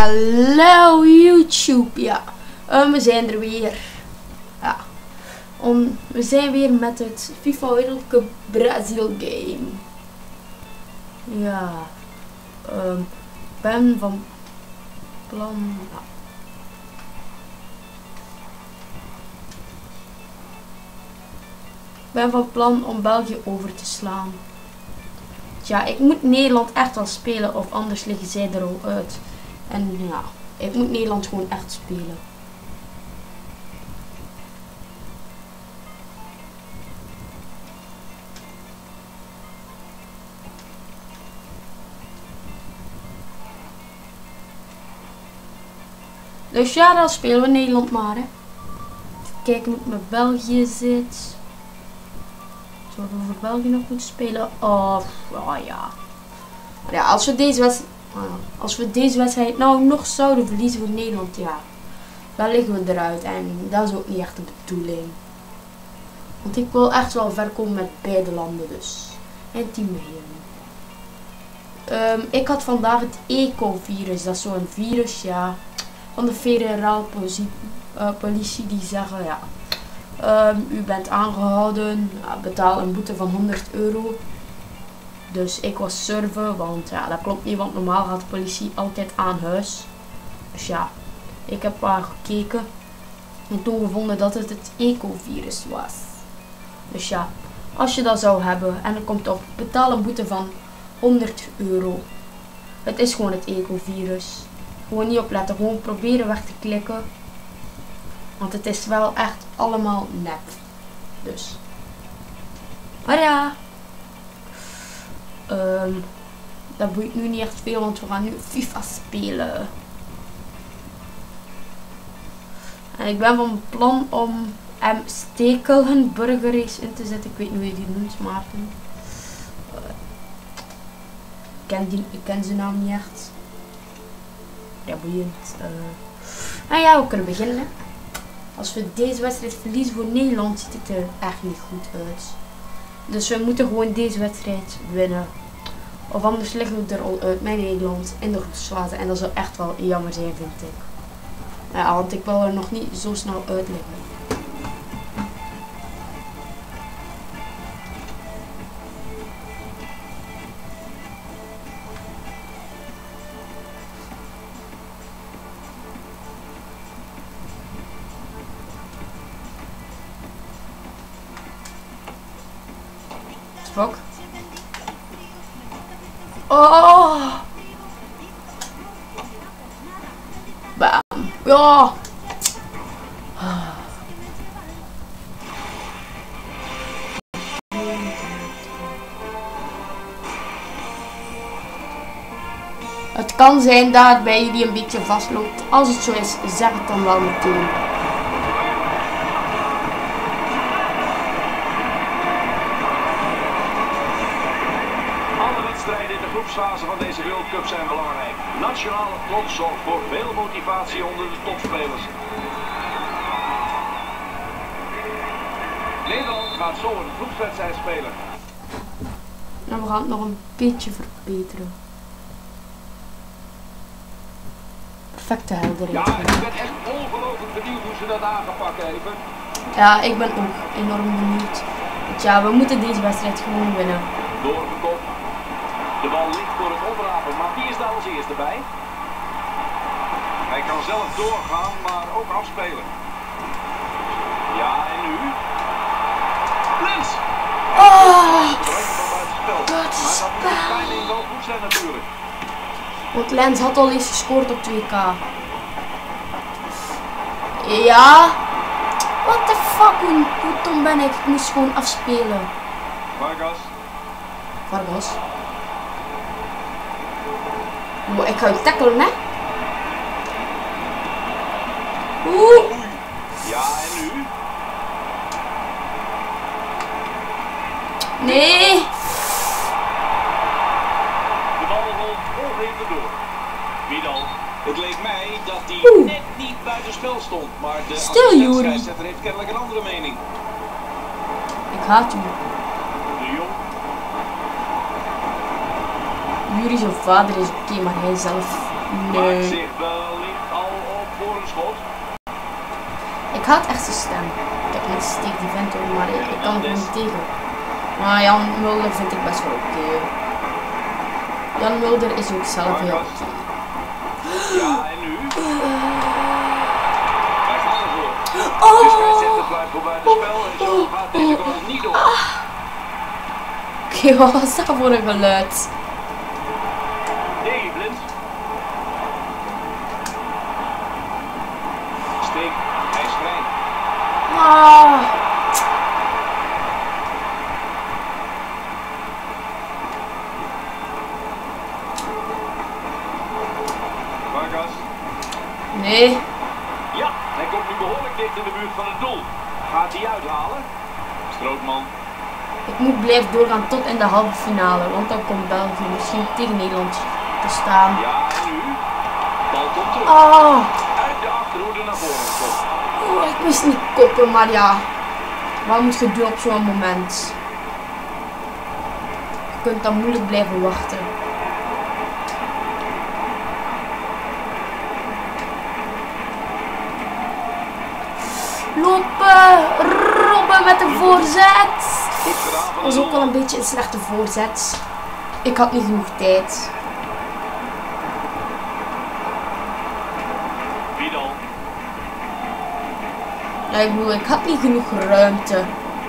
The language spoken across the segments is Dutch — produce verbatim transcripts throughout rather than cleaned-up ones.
Hallo YouTube, ja. Uh, we zijn er weer. Ja. Om, we zijn weer met het FIFA World Cup Brazil game. Ja. Um, ik ben van plan. Ja. Ik ben van plan om België over te slaan. Ja, ik moet Nederland echt wel spelen of anders liggen zij er al uit. En ja, ik moet Nederland gewoon echt spelen. Dus ja, dan spelen we Nederland maar, hè. Even kijken hoe het met België zit. Zouden we voor België nog moeten spelen? Oh, oh ja. Maar ja, als we deze wedstrijd... Als we deze wedstrijd nou nog zouden verliezen voor Nederland, ja. Dan liggen we eruit. En dat is ook niet echt de bedoeling. Want ik wil echt wel ver komen met beide landen dus. En teamheren. Um, ik had vandaag het eco-virus. Dat is zo'n virus, ja. Van de federale politie, uh, politie die zeggen, ja. Um, u bent aangehouden. Ja, betaal een boete van honderd euro. Dus ik was surfen, want ja, dat klopt niet, want normaal gaat de politie altijd aan huis. Dus ja, ik heb maar gekeken en toen gevonden dat het het eco-virus was. Dus ja, als je dat zou hebben en er komt op, betaal een boete van honderd euro. Het is gewoon het eco-virus. Gewoon niet opletten, gewoon proberen weg te klikken. Want het is wel echt allemaal nep. Dus. Maar ja. Um, dat boeit nu niet echt veel, want we gaan nu FIFA spelen. En ik ben van plan om M. Stekelen Burger Race in te zetten. Ik weet niet hoe je die noemt, Maarten. Uh, ik, ken die, ik ken zijn naam niet echt. Ja, boeiend. Uh. Nou ja, we kunnen beginnen. Als we deze wedstrijd verliezen voor Nederland, ziet het er echt niet goed uit. Dus we moeten gewoon deze wedstrijd winnen. Of anders liggen we er al uit met Nederland in de groepsfase. En dat zou echt wel jammer zijn, vind ik. Ja, want ik wil er nog niet zo snel uit liggen. Fuck. Oh! Bam! Ja! Het kan zijn dat het bij jullie een beetje vastloopt. Als het zo is, zeg het dan wel meteen. In de groepsfase van deze World Cup zijn belangrijk. Nationale trots zorgt voor veel motivatie onder de topspelers. Nederland gaat zo een groepswedstrijd spelen. Nou, we gaan het nog een beetje verbeteren. Perfecte helderheid. Ja, ik ben echt ongelooflijk benieuwd hoe ze dat aangepakt hebben. Ja, ik ben ook enorm benieuwd. Want ja, we moeten deze wedstrijd gewoon winnen. Doorgekopt. De bal ligt voor het oprapen, maar wie is daar als eerste bij? Hij kan zelf doorgaan, maar ook afspelen. Ja, en nu? Lens! Oh! Dat is spel. Maar dat moet de timing wel goed zijn natuurlijk. Want Lens had al eens gescoord op twee K. Ja. What the fuck, hoe, hoe dom ben ik? Ik moest gewoon afspelen. Vargas. Vargas. Oh, ik ga je tackelen, hè? Oeh. Ja, en nu? Nee. De bal rolt ongeveer door. Vidal. Het leek mij dat hij Oeh. net niet buiten spel stond, maar de Stil, Juri. scheidsrechter heeft kennelijk een andere mening. Ik haat u. De Jong. Juri zijn vader is oké, okay, maar hij zelf Nee. Maakt zich wellicht al op voor een schot. Ik had echt zijn stem. Ik heb niks tegen die vent hoor, maar ik, ik kan het niet tegen. Maar Jan Mulder vind ik best wel oké. Okay. Jan Mulder is ook zelf heel oké. Okay. Ja, en nu? Hij gaat ervoor. Oh. De scheidsrechter blijft voorbij het spel en zo gaat deze goal niet door. Oké, okay, wat was dat voor een geluid? Daley Blind. Steek, hij is vrij. Ah. Vargas. Nee. Ja, hij komt nu behoorlijk dicht in de buurt van het doel. Gaat hij uithalen? Strootman. Ik moet blijven doorgaan tot in de halve finale, want dan komt België misschien tegen Nederland te staan. Ja, en nu? Bal komt terug. Oh. Uit de achterhoede naar voren gekomen. Oh, ik wist niet koppen, maar ja. Wat moet je doen op zo'n moment? Je kunt dan moeilijk blijven wachten. Lopen! Robben met de voorzet! Dat was ook wel een beetje een slechte voorzet. Ik had niet genoeg tijd. Vidal. Ja, ik bedoel, ik had niet genoeg ruimte.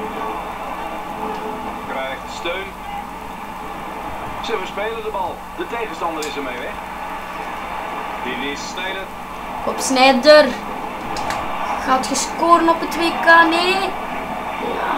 Krijgt steun. Ze verspelen de bal. De tegenstander is ermee weg. Dit is Sneijder. Op Sneijder. Gaat je scoren op het W K? Nee. Ja.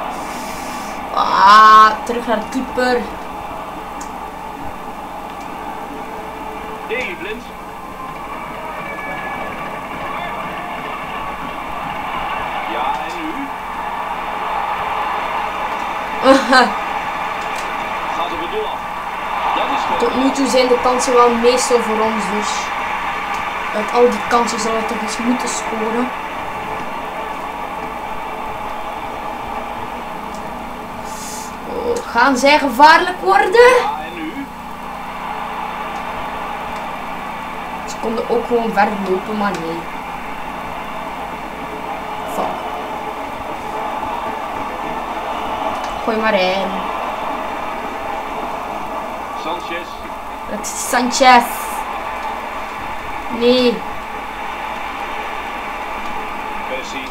Ah, terug naar de keeper. Daley Blind. Ja, en nu? Gaat op het doel af. Dat is goed. Tot nu toe zijn de kansen wel meestal voor ons, dus uit al die kansen zal het toch eens moeten scoren. Oh, gaan zij gevaarlijk worden? Ja, en nu? Ze konden ook gewoon ver lopen, maar nee. Fuck. Gooi maar in. Sanchez. Het is Sanchez. Nee. Persie.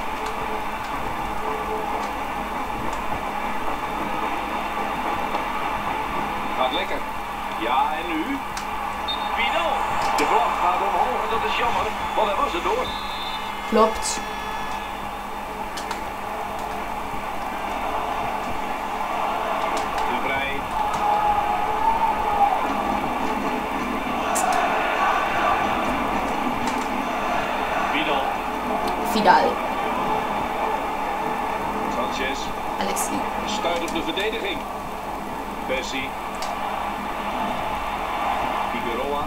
Gaat lekker. Ja, en nu? Vidal. De vlag gaat omhoog en dat is jammer, want hij was er door. Klopt. De Vrij. Vidal. Vidal. Sanchez. Alexis. Stuit op de verdediging. Persie. Figueroa.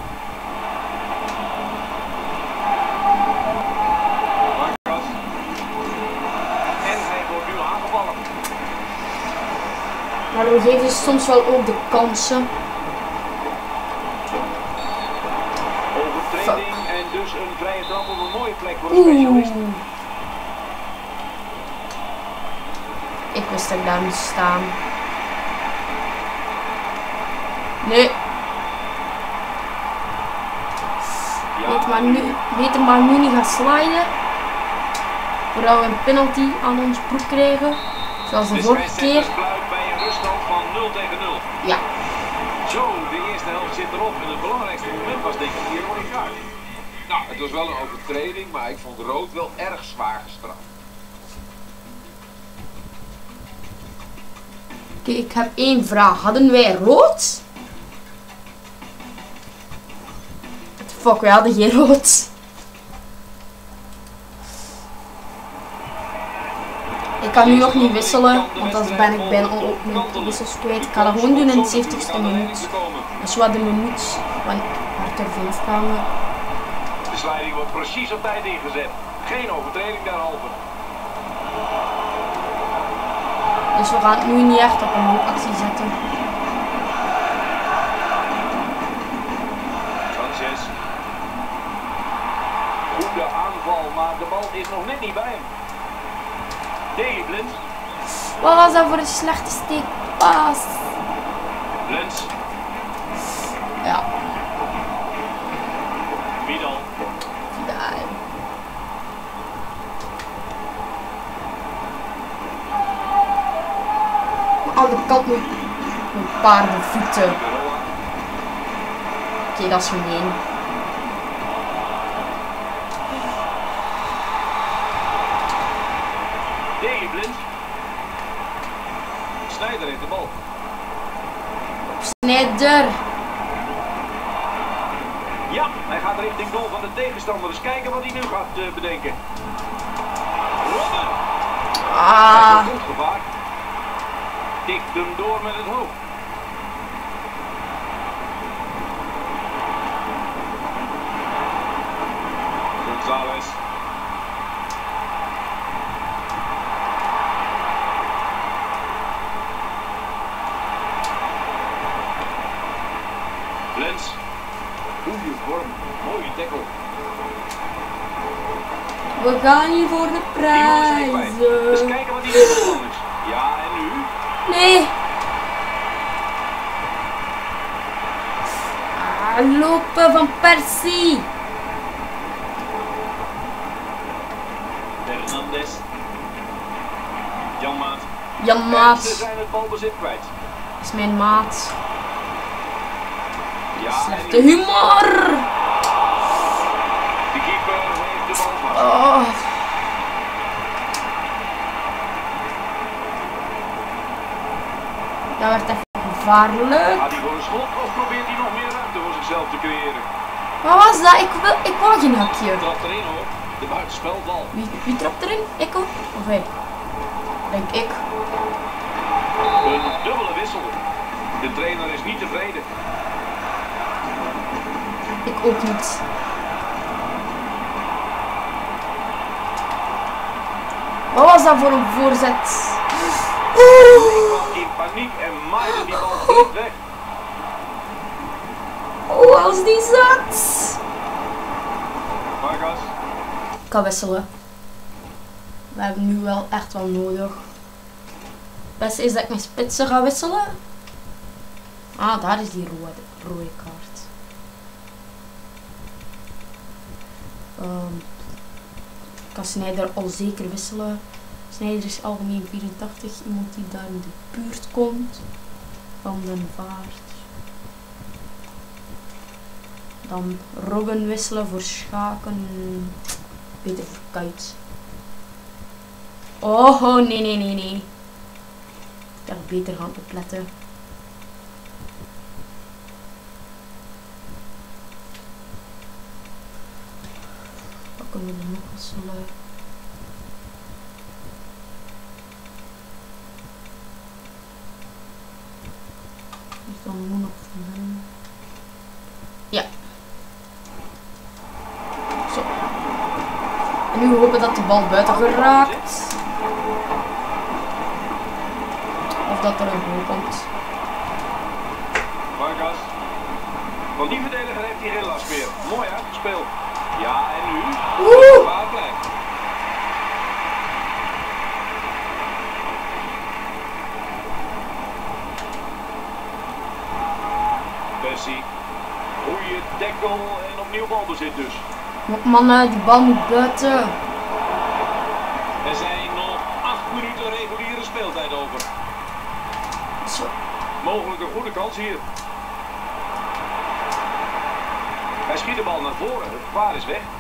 Vargas. En hij wordt nu aangevallen. Maar we geven soms wel ook de kansen. Overtreding en dus een vrije trap op een mooie plek voor de specialist. Oeh. Ik wist dat ik daar moest staan. Nee. Weet maar nu, weet maar nu niet gaan sliden. Voordat we een penalty aan ons broek krijgen. Zoals de vorige keer. Fluit bij een ruststand van nul tegen nul. Ja. Zo, de eerste helft zit erop en het belangrijkste moment was denk ik hier rode kaart. Nou, het was wel een overtreding, maar ik vond rood wel erg zwaar gestraft. Oké, ik heb één vraag. Hadden wij rood? Fuck, wij hadden geen rood. Ik kan nu nog niet wisselen, want dan ben ik bijna op mijn wissels kwijt. Ik ga dat gewoon doen in de zeventigste minuut. Dat is wat de minuut van Arthur Vins kwamen. De sliding wordt precies op tijd ingezet. Geen overtreding daarover. Dus we gaan het nu niet echt op een actie zetten. Sanchez. Goede aanval, maar de bal is nog net niet bij hem. Daley Blind. Wat was dat voor een slechte steekpaas? Lens. Ja. Vidal. Vidal. Aan de kant met met paardenvoeten. Oké, okay, dat is gemeen. Daley Blind. Sneijder heeft de bal. Sneijder. Ja, hij gaat richting goal van de tegenstander. Dus kijken wat hij nu gaat uh, bedenken. Robben. Ah. Hij goed gevaar. Tikt hem door met het hoofd. González. Lens. Goeie vorm. Mooie tackle. We gaan hier voor de prijs. Dus kijken wat hij nu van is. Ja, en nu? Nee. Ah, lopen van Persie. Fernandes. Jan Maat. Jan Maat. Ze zijn het balbezit kwijt. Dat is mijn maat. Ja, Slechte humor. De keeper heeft de bal vast. Oh. Dat werd even gevaarlijk. Gaat hij voor een schot of probeert hij nog meer ruimte voor zichzelf te creëren? Wat was dat? Ik, wil, ik wou geen hakje. Trapt erin hoor. De buitenspelbal. Wie, wie trapt erin? Ik ook? Of hij? Denk ik. Een dubbele wissel. De trainer is niet tevreden. Ik ook niet. Wat was dat voor een voorzet? Oeh. In paniek en maaide die bal goed weg. Oh, als die zat. Vargas. Ik ga wisselen. We hebben nu wel echt wel nodig. Het beste is dat ik mijn spitsen ga wisselen. Ah, daar is die rode, rode kaart. Um, ik kan Sneijder al zeker wisselen. Sneijder is algemeen vierentachtig. Iemand die daar in de buurt komt. Van den Vaart. Dan Robben wisselen voor Schaken. Beter voor Kuit. Oh, oh nee, nee, nee, nee. Ik kan beter gaan opletten. Wat kunnen we er nog wisselen? Is dan moet nog van hem. Ja. Zo. En nu hopen dat de bal buiten geraakt. Of dat er een goal komt. Vargas. Van die verdediger heeft hij geen last meer. Mooi uitgespeeld. Ja, en nu? Oeh! Waar blijft. Persie. Goeie tackle en opnieuw balbezit dus. Mannen, die bal moet buiten. Er zijn nog acht minuten reguliere speeltijd over. Zo. Mogelijk een goede kans hier. Hij schiet de bal naar voren. Het gevaar is weg.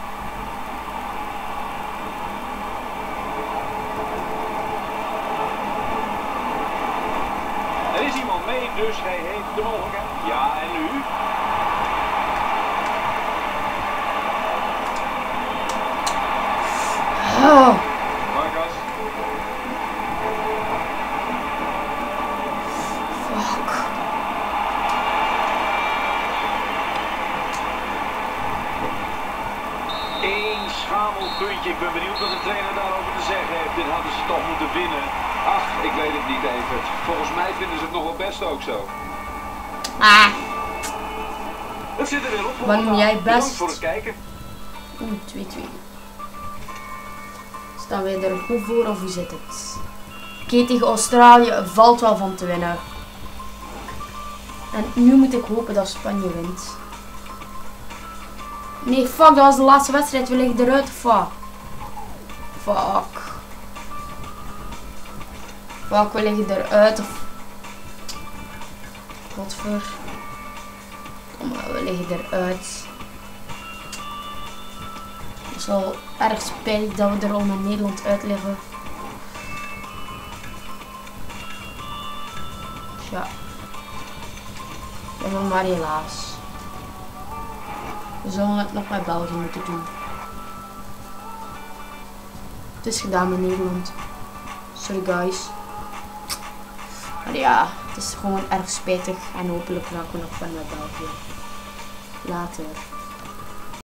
Er is iemand mee, dus hij heeft de mogelijkheid. Ja, en nu? Oh. Vargas. Fuck. Eén schamelpuntje. Ik ben benieuwd wat de trainer daarover te zeggen heeft. Dit hadden ze toch moeten winnen. Ach, ik weet het niet, Evert. Volgens mij vinden ze het nog wel best ook zo. Ah. Het zit er weer op. Wat noem jij best? Bedankt voor het kijken. Oeh, twee twee. Staan wij er goed voor of hoe zit het? Oké, okay, tegen Australië valt wel van te winnen. En nu moet ik hopen dat Spanje wint. Nee, fuck, dat was de laatste wedstrijd. We liggen eruit of wat? Fuck. Fuck, we liggen eruit of... Godver. Kom maar, we liggen eruit. Het is wel erg spijtig dat we er al met Nederland uit liggen. Ja. Dat is maar helaas. We zullen het nog met België moeten doen. Het is gedaan met Nederland. Sorry guys. Maar ja, het is gewoon erg spijtig. En hopelijk raken we nog van met België. Later.